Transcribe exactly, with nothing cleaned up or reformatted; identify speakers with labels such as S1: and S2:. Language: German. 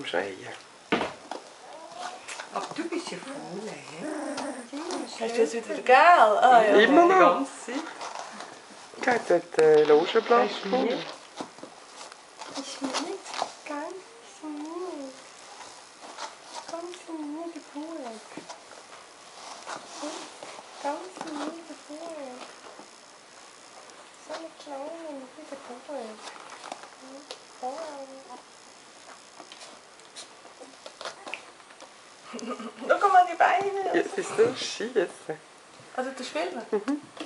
S1: zum Schreien.
S2: Aber du bist ja faul, hä?
S3: Hast du das wieder gegeben? Ah, ja.
S1: Immer
S2: Die
S1: noch.
S2: ganze Zeit.
S1: Ich habe dort äh, Logenblatt
S2: Hast du
S1: gefunden.
S2: mir?
S4: Ich will nicht ganz nie. Ganz nie geboren. Ganz nie geboren. So eine kleine, nie geboren.
S3: Schau mal die Beine.
S1: Jetzt ist du schießen.
S3: Also der Schwimmer? Mhm.